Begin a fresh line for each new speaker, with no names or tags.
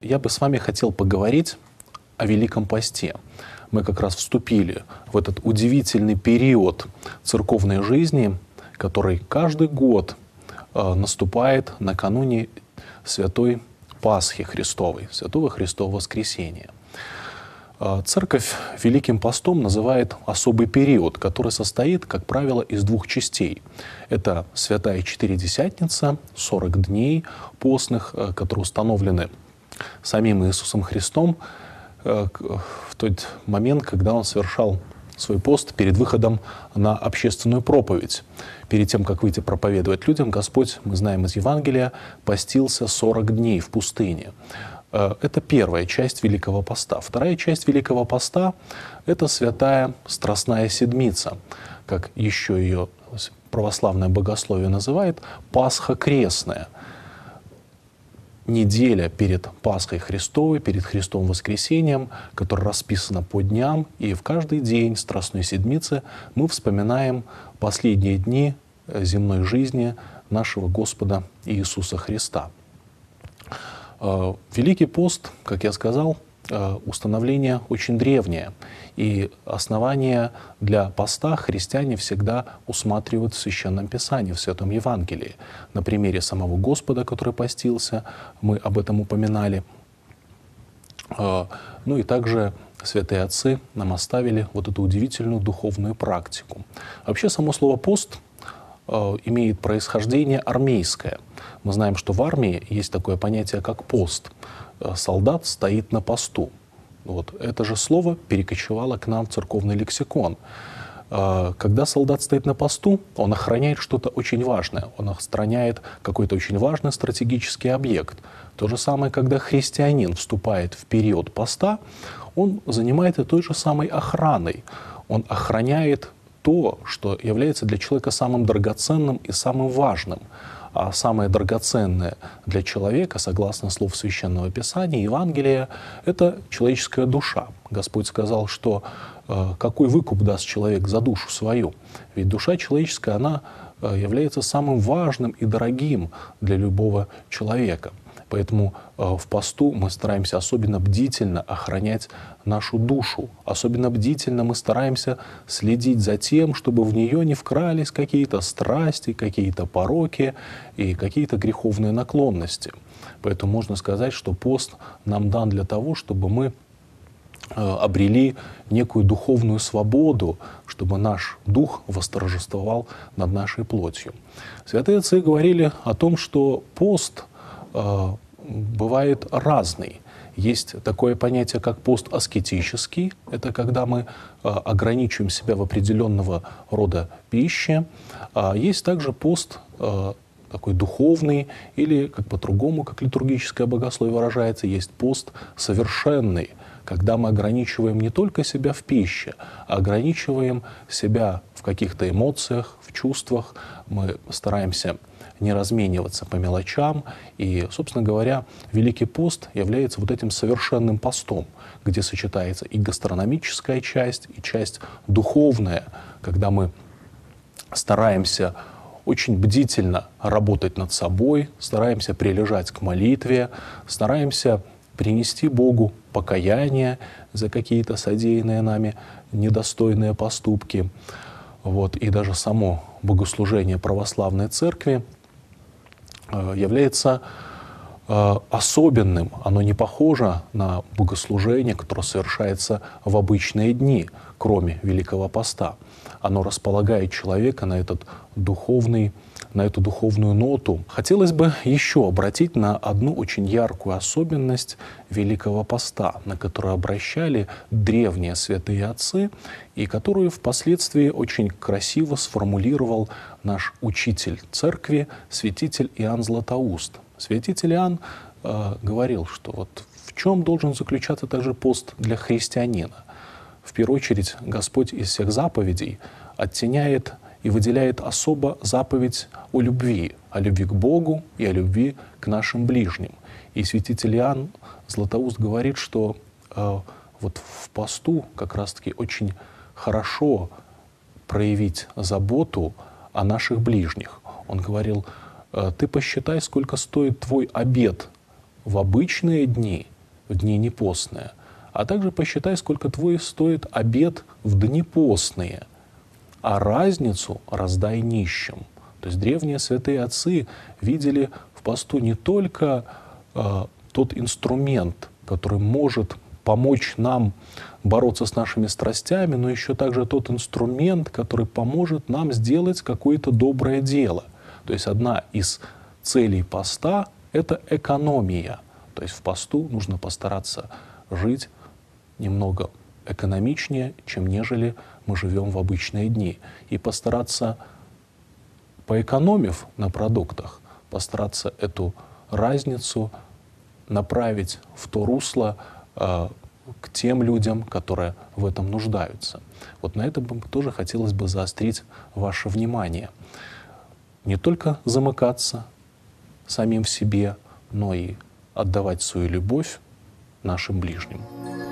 я бы с вами хотел поговорить о Великом Посте. Мы как раз вступили в этот удивительный период церковной жизни, который каждый год наступает накануне Святой Пасхи Христовой, Святого Христового Воскресения. Церковь Великим Постом называет особый период, который состоит, как правило, из двух частей. Это Святая Четыредесятница, 40 дней постных, которые установлены самим Иисусом Христом в тот момент, когда Он совершал свой пост перед выходом на общественную проповедь. Перед тем, как выйти проповедовать людям, Господь, мы знаем из Евангелия, постился 40 дней в пустыне. Это первая часть Великого Поста. Вторая часть Великого Поста – это Святая Страстная Седмица, как еще ее православное богословие называет, Пасха Крестная. Неделя перед Пасхой Христовой, перед Христовым Воскресением, которая расписана по дням, и в каждый день Страстной Седмицы мы вспоминаем последние дни земной жизни нашего Господа Иисуса Христа. Великий пост, как я сказал, установление очень древнее, и основания для поста христиане всегда усматривают в Священном Писании, в Святом Евангелии. На примере самого Господа, который постился, мы об этом упоминали. Ну и также святые отцы нам оставили вот эту удивительную духовную практику. Вообще само слово «пост» имеет происхождение армейское. Мы знаем, что в армии есть такое понятие, как пост. Солдат стоит на посту. Вот. Это же слово перекочевало к нам в церковный лексикон. Когда солдат стоит на посту, он охраняет что-то очень важное. Он охраняет какой-то очень важный стратегический объект. То же самое, когда христианин вступает в период поста, он занимается той же самой охраной. Он охраняет то, что является для человека самым драгоценным и самым важным. А самое драгоценное для человека, согласно слов Священного Писания, Евангелия, это человеческая душа. Господь сказал, что какой выкуп даст человек за душу свою? Ведь душа человеческая, она является самым важным и дорогим для любого человека. Поэтому в посту мы стараемся особенно бдительно охранять нашу душу. Особенно бдительно мы стараемся следить за тем, чтобы в нее не вкрались какие-то страсти, какие-то пороки и какие-то греховные наклонности. Поэтому можно сказать, что пост нам дан для того, чтобы мы обрели некую духовную свободу, чтобы наш дух восторжествовал над нашей плотью. Святые отцы говорили о том, что пост бывает разный. Есть такое понятие, как пост аскетический. Это когда мы ограничиваем себя в определенного рода пище. А есть также пост такой духовный, или, как по-другому, как литургическое богословие выражается, есть пост совершенный, когда мы ограничиваем не только себя в пище, а ограничиваем себя в каких-то эмоциях, в чувствах. Мы стараемся не размениваться по мелочам. И, собственно говоря, Великий пост является вот этим совершенным постом, где сочетается и гастрономическая часть, и часть духовная, когда мы стараемся очень бдительно работать над собой, стараемся прилежать к молитве, стараемся принести Богу покаяние за какие-то содеянные нами недостойные поступки. Вот. И даже само богослужение православной церкви является особенным. Оно не похоже на богослужение, которое совершается в обычные дни, кроме Великого Поста. Оно располагает человека на эту духовную ноту. Хотелось бы еще обратить на одну очень яркую особенность Великого Поста, на которую обращали древние святые отцы, и которую впоследствии очень красиво сформулировал наш учитель церкви, святитель Иоанн Златоуст. Святитель Иоанн говорил, что вот в чем должен заключаться также пост для христианина. В первую очередь, Господь из всех заповедей оттеняет и выделяет особо заповедь о любви к Богу и о любви к нашим ближним. И святитель Иоанн Златоуст говорит, что вот в посту как раз-таки очень хорошо проявить заботу о наших ближних. Он говорил: ты посчитай, сколько стоит твой обед в обычные дни в дни непостные, а также посчитай, сколько твой стоит обед в дни постные, а разницу раздай нищим. То есть древние святые отцы видели в посту не только тот инструмент, который может помочь нам бороться с нашими страстями, но еще также тот инструмент, который поможет нам сделать какое-то доброе дело. То есть одна из целей поста — это экономия. То есть в посту нужно постараться жить немного экономичнее, чем нежели мы живем в обычные дни. И постараться, поэкономив на продуктах, постараться эту разницу направить в то русло к тем людям, которые в этом нуждаются. Вот на это тоже хотелось бы заострить ваше внимание. Не только замыкаться самим в себе, но и отдавать свою любовь нашим ближним.